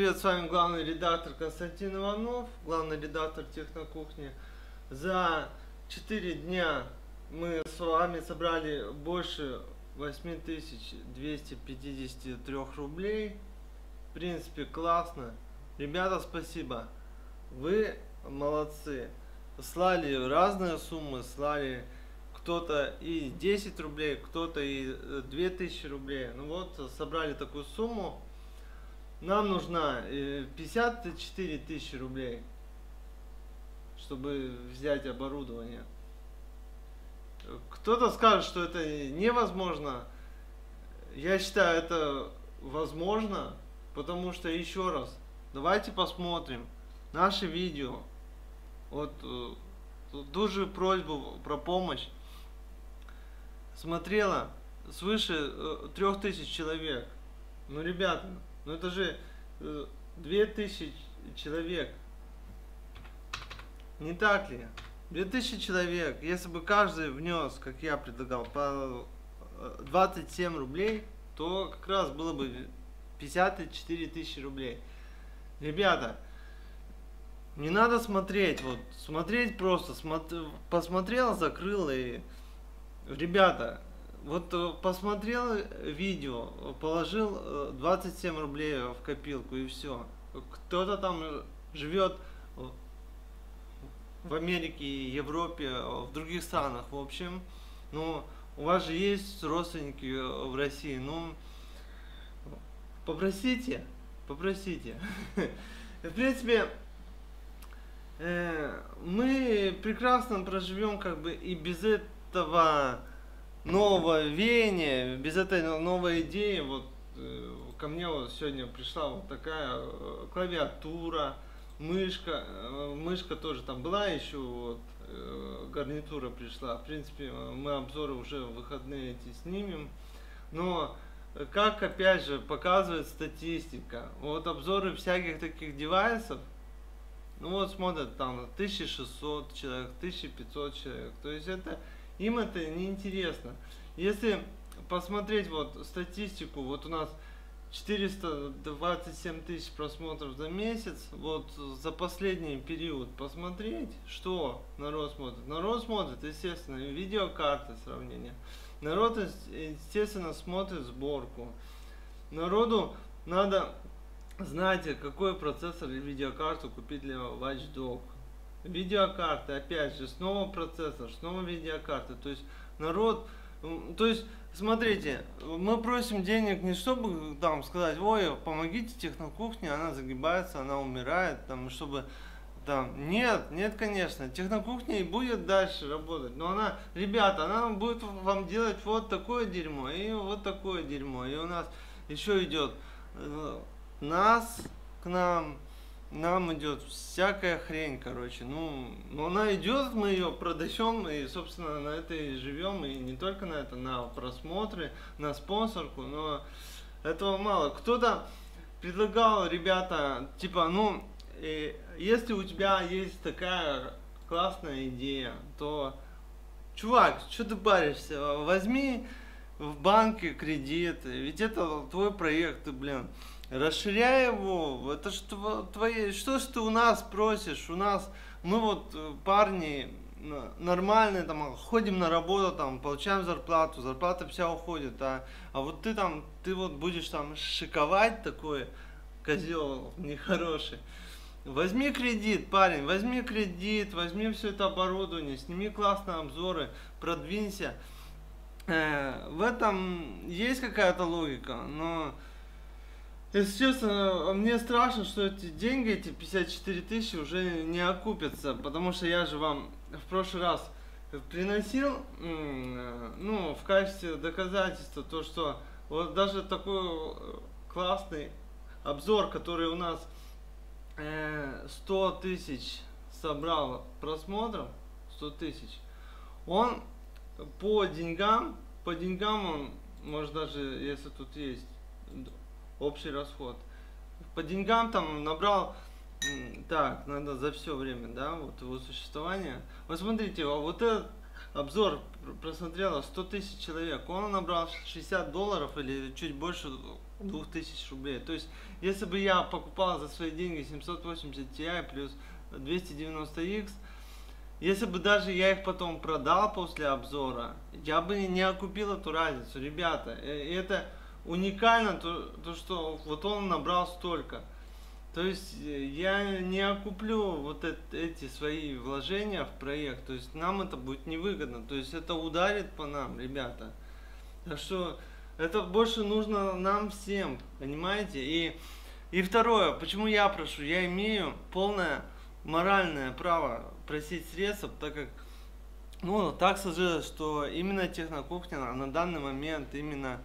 привет, с вами главный редактор Константин Иванов, главный редактор Технокухни. За 4 дня мы с вами собрали больше 8253 рублей. В принципе, классно. Ребята, спасибо. Вы молодцы. Слали разные суммы, слали кто-то и 10 рублей, кто-то и 2000 рублей. Ну вот, собрали такую сумму. Нам нужна 54 тысячи рублей, чтобы взять оборудование. Кто-то скажет, что это невозможно. Я считаю, это возможно, потому что, еще раз, давайте посмотрим наши видео. Вот дуже просьбу про помощь смотрело свыше 3000 человек. Ну, ребята, ну это же 2000 человек. Не так ли? 2000 человек. Если бы каждый внес, как я предлагал, по 27 рублей, то как раз было бы 54 тысячи рублей. Ребята, не надо смотреть, вот смотреть просто, посмотрел, закрыл и... Ребята, вот посмотрел видео, положил 27 рублей в копилку и все. Кто-то там живет в Америке, Европе, в других странах, в общем. Ну, у вас же есть родственники в России, ну, попросите. В принципе, мы прекрасно проживем как бы и без этого нового веяния, без этой новой идеи. Вот ко мне вот сегодня пришла вот такая клавиатура, мышка тоже там была, еще вот гарнитура пришла. В принципе, мы обзоры уже в выходные эти снимем, но как опять же показывает статистика, вот обзоры всяких таких девайсов, ну вот смотрят там 1600 человек, 1500 человек, то есть им это не интересно. Если посмотреть вот статистику, вот у нас 427 тысяч просмотров за месяц, вот за последний период посмотреть, что народ смотрит. Народ смотрит, естественно, видеокарты сравнения. Народ, естественно, смотрит сборку. Народу надо знать, какой процессор или видеокарту купить для Watch Dogs. Видеокарты, опять же, снова процессор, снова видеокарты. То есть народ, то есть смотрите, мы просим денег не чтобы там сказать: ой, помогите Технокухне, она загибается, она умирает, там, чтобы там, нет, конечно, Технокухня и будет дальше работать, но она, ребята, она будет вам делать вот такое дерьмо и вот такое дерьмо, и у нас еще идет нас к нам идет всякая хрень, короче. Ну она идет, мы ее продаем и, собственно, на это и живем, и не только на это, на просмотры, на спонсорку, но этого мало. Кто-то предлагал, ребята, типа, ну, если у тебя есть такая классная идея, то, чувак, что ты паришься, возьми в банке кредит, ведь это твой проект, ты, блин. Расширяй его, это что твои, что ж ты у нас просишь, у нас, мы вот парни нормальные, там, ходим на работу, там, получаем зарплату, зарплата вся уходит, а вот ты вот будешь там шиковать такой, козел нехороший. Возьми кредит, парень, возьми кредит, возьми все это оборудование, сними классные обзоры, продвинься. В этом есть какая-то логика, но... Если честно, мне страшно, что эти деньги, эти 54 тысячи уже не окупятся, потому что я же вам в прошлый раз приносил, ну, в качестве доказательства то, что вот даже такой классный обзор, который у нас 100 тысяч собрал просмотров, 100 тысяч, он по деньгам он, может даже, если тут есть общий расход, по деньгам там набрал, так, надо за все время, да, вот его существования. Вот смотрите, вот этот обзор просмотрело 100 тысяч человек, он набрал $60 или чуть больше 2000 рублей. То есть, если бы я покупал за свои деньги 780 Ti плюс 290X, если бы даже я их потом продал после обзора, я бы не окупил эту разницу, ребята. И это уникально, то, что вот он набрал столько. То есть я не окуплю вот эти свои вложения в проект, то есть нам это будет невыгодно, то есть это ударит по нам, ребята. Так что это больше нужно нам всем, понимаете? И второе, почему я прошу, я имею полное моральное право просить средства, так как, ну, так сложилось, что именно Технокухня на данный момент именно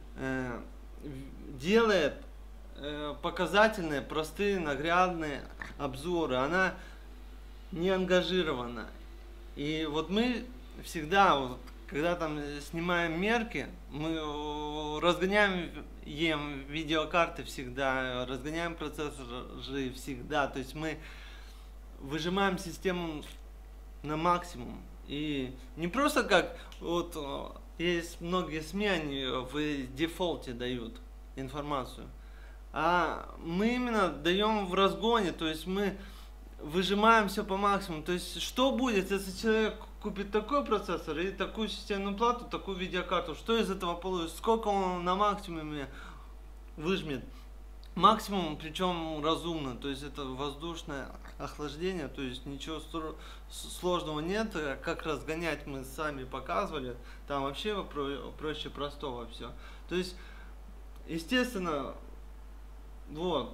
делает показательные, простые, наглядные обзоры. Она не ангажирована. И вот мы всегда, вот, когда там снимаем мерки, мы разгоняем видеокарты всегда, разгоняем процессоры всегда. То есть мы выжимаем систему на максимум. И не просто как вот есть многие СМИ, они в дефолте дают информацию. А мы именно даем в разгоне, то есть мы выжимаем все по максимуму. То есть что будет, если человек купит такой процессор и такую системную плату, такую видеокарту, что из этого получится, сколько он на максимуме выжмет. Максимум, причем разумно, то есть это воздушное охлаждение, то есть ничего сложного нет, как разгонять мы сами показывали, там вообще проще простого все. То есть, естественно, вот,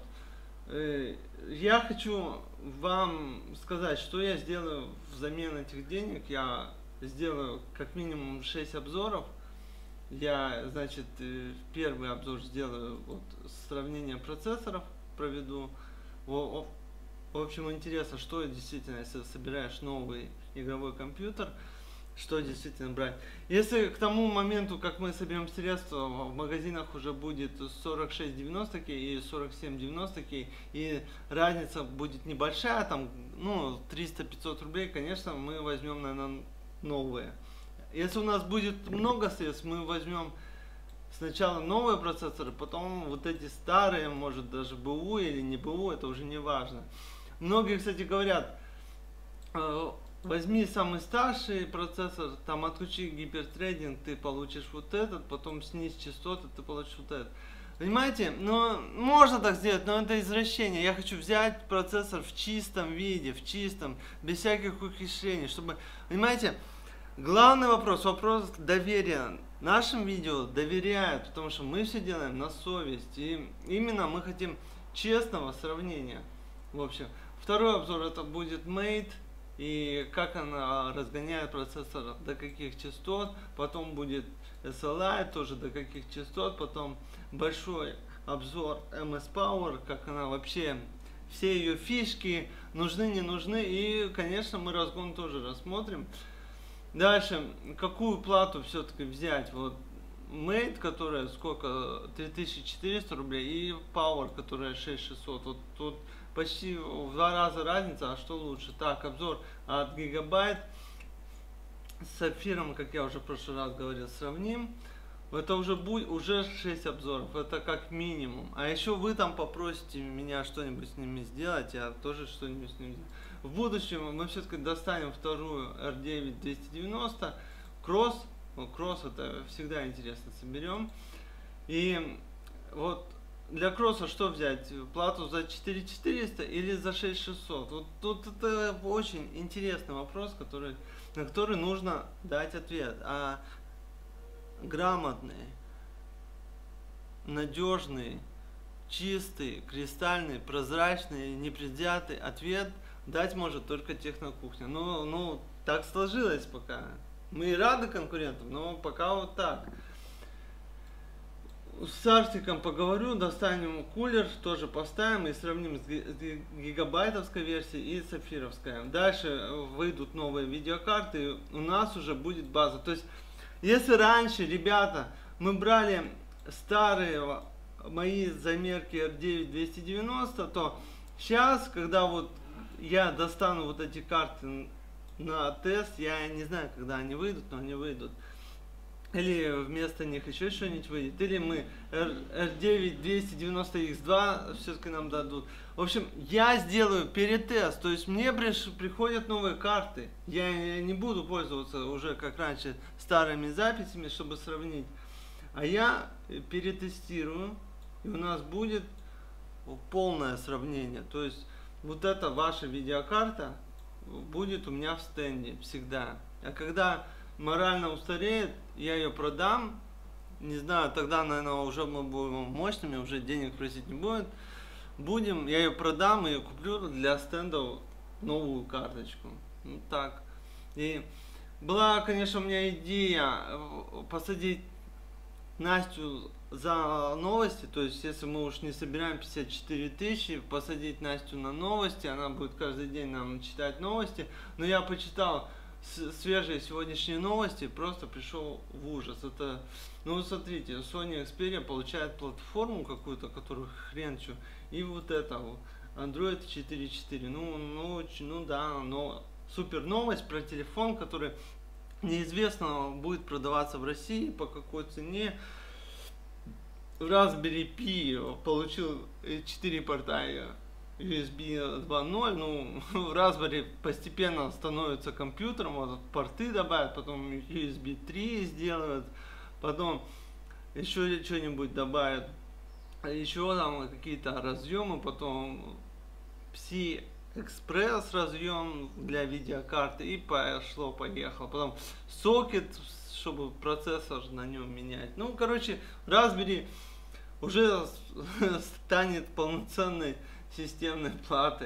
я хочу вам сказать, что я сделаю взамен этих денег. Я сделаю как минимум 6 обзоров. Я, значит, первый обзор сделаю, вот, сравнение процессоров проведу. В общем, интересно, что действительно, если собираешь новый игровой компьютер, что действительно брать. Если к тому моменту, как мы соберем средства, в магазинах уже будет 4690 и 4790, и разница будет небольшая, там, ну, 300-500 рублей, конечно, мы возьмем, наверное, новые. Если у нас будет много средств, мы возьмем сначала новые процессоры, потом вот эти старые, может даже БУ или не БУ, это уже не важно. Многие, кстати, говорят, возьми самый старший процессор, там отключи гипертрейдинг, ты получишь вот этот, потом снизь частоты, ты получишь вот этот. Понимаете? Ну, можно так сделать, но это извращение. Я хочу взять процессор в чистом виде, в чистом, без всяких ухищрений, чтобы, понимаете, главный вопрос доверия. Нашим видео доверяют, потому что мы все делаем на совесть, и именно мы хотим честного сравнения. В общем, второй обзор это будет Mate. И как она разгоняет процессор, до каких частот, потом будет SLI, тоже до каких частот, потом большой обзор MS Power, как она вообще, все ее фишки, нужны, не нужны, и, конечно, мы разгон тоже рассмотрим. Дальше, какую плату все-таки взять, вот Mate, которая сколько, 3400 рублей, и Power, которая 6600, вот тут почти в 2 раза разница, а что лучше? Так, обзор от Gigabyte с Сапфиром, как я уже в прошлый раз говорил, сравним. Это уже будет 6 обзоров, это как минимум. А еще вы там попросите меня что-нибудь с ними сделать, я тоже что-нибудь с ними сделаю. В будущем мы все-таки достанем вторую R9 290 Cross. Ну, Cross это всегда интересно, соберем. И вот для кросса что взять? Плату за 4400 или за 6600? Вот тут это очень интересный вопрос, на который нужно дать ответ. А грамотный, надежный, чистый, кристальный, прозрачный, непредвзятый ответ дать может только Технокухня. Ну, так сложилось пока. Мы и рады конкурентам, но пока вот так. С Артиком поговорю, достанем кулер, тоже поставим и сравним с гигабайтовской версией и сапфировской. Дальше выйдут новые видеокарты, у нас уже будет база. То есть, если раньше, ребята, мы брали старые мои замерки R9 290, то сейчас, когда вот я достану вот эти карты на тест, я не знаю, когда они выйдут, но они выйдут. или вместо них еще что-нибудь выйдет, или мы R9 290X2 все-таки нам дадут. В общем, я сделаю перетест, то есть мне приходят новые карты. Я не буду пользоваться уже, как раньше, старыми записями, чтобы сравнить. А я перетестирую, и у нас будет полное сравнение. То есть вот эта ваша видеокарта будет у меня в стенде всегда. А когда морально устареет, я ее продам. Не знаю, тогда, наверное, уже мы будем мощными, уже денег просить не будет. Я ее продам и куплю для стендов новую карточку. Ну так. И была, конечно, у меня идея посадить Настю за новости, то есть если мы уж не собираем 54 тысячи, посадить Настю на новости, она будет каждый день нам читать новости. Но я почитал свежие сегодняшние новости, просто пришел в ужас. Это, ну вот смотрите, Sony Xperia получает платформу какую-то, которую хрен чё, и вот это вот, Android 4.4, ну да, но супер новость про телефон, который неизвестно будет продаваться в России, по какой цене. Raspberry Pi получил 4 порта USB 2.0, ну, Raspberry постепенно становится компьютером, вот порты добавят, потом USB 3 сделают, потом еще что-нибудь добавят, еще там какие-то разъемы, потом PCI-Express разъем для видеокарты, и пошло-поехало, потом сокет, чтобы процессор на нем менять. Ну, короче, Raspberry уже станет полноценной системной платой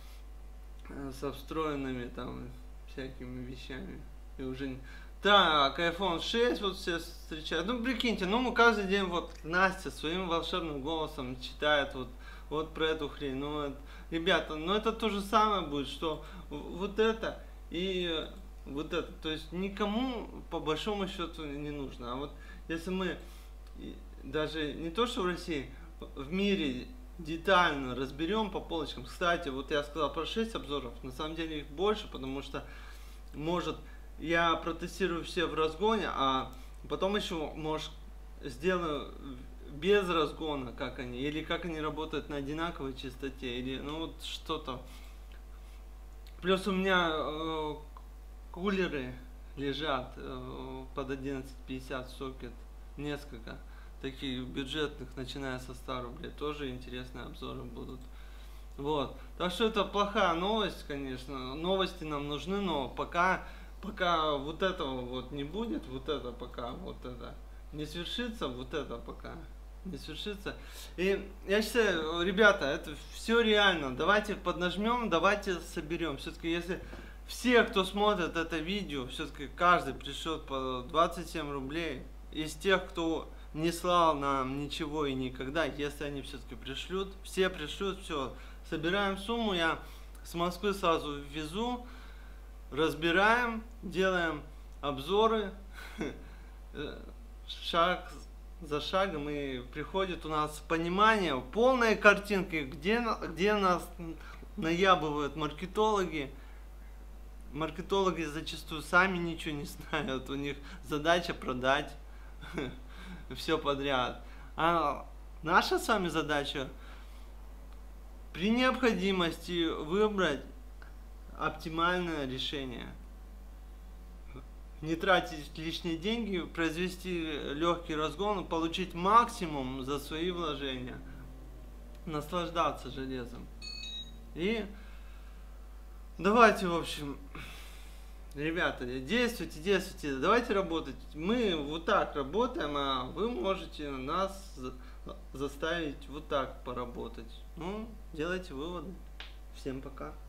со встроенными там всякими вещами. И уже... Так, iPhone 6 вот все встречают. Ну, прикиньте, ну, мы каждый день вот Настя своим волшебным голосом читает вот про эту хрень. Ну, это, ребята, ну это то же самое будет, что вот это и вот это. То есть никому по большому счету не нужно. А вот если мы даже не то, что в России, в мире детально разберем по полочкам. Кстати, вот я сказал про 6 обзоров, на самом деле их больше, потому что, может, я протестирую все в разгоне, а потом еще, может, сделаю без разгона, как они, или как они работают на одинаковой частоте, или, ну, вот что-то. Плюс у меня кулеры лежат под 1150 сокет, несколько таких бюджетных, начиная со 100 рублей, тоже интересные обзоры будут. Вот, так что это плохая новость, конечно, новости нам нужны, но пока вот этого вот не будет, вот это пока, вот это не свершится, вот это пока не свершится. И я считаю, ребята, это все реально, давайте поднажмем, давайте соберем, все-таки если все, кто смотрит это видео, все-таки каждый пришлет по 27 рублей, из тех, кто не слал нам ничего и никогда, если они все-таки пришлют, все пришлют, все, собираем сумму, я с Москвы сразу везу, разбираем, делаем обзоры, шаг за шагом, и приходит у нас понимание, полные картинки, где нас наябывают маркетологи. Маркетологи зачастую сами ничего не знают, у них задача продать все подряд. А наша с вами задача при необходимости выбрать оптимальное решение. Не тратить лишние деньги, произвести легкий разгон, получить максимум за свои вложения. Наслаждаться железом. И давайте, в общем, ребята, действуйте, давайте работать. Мы вот так работаем, а вы можете нас заставить вот так поработать. Ну, делайте выводы. Всем пока.